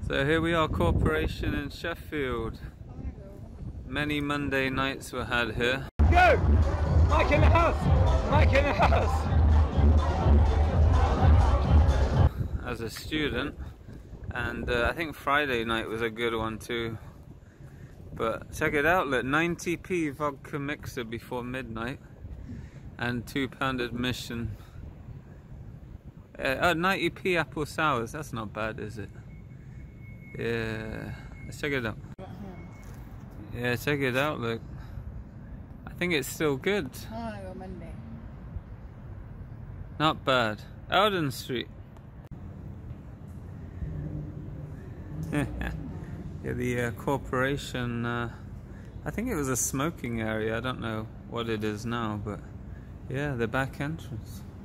So here we are, Corporation in Sheffield. Many Monday nights were had here. Go! Mike in the house! Mike in the house! As a student, and I think Friday night was a good one too. But check it out, look, 90p vodka mixer before midnight and £2 admission. 90p apple sours, that's not bad, is it? Yeah, let's check it out. Yeah, check it out, look. I think it's still good. I want to go Monday. Not bad. Eldon Street. Yeah, the corporation, I think it was a smoking area. I don't know what it is now, but yeah, the back entrance.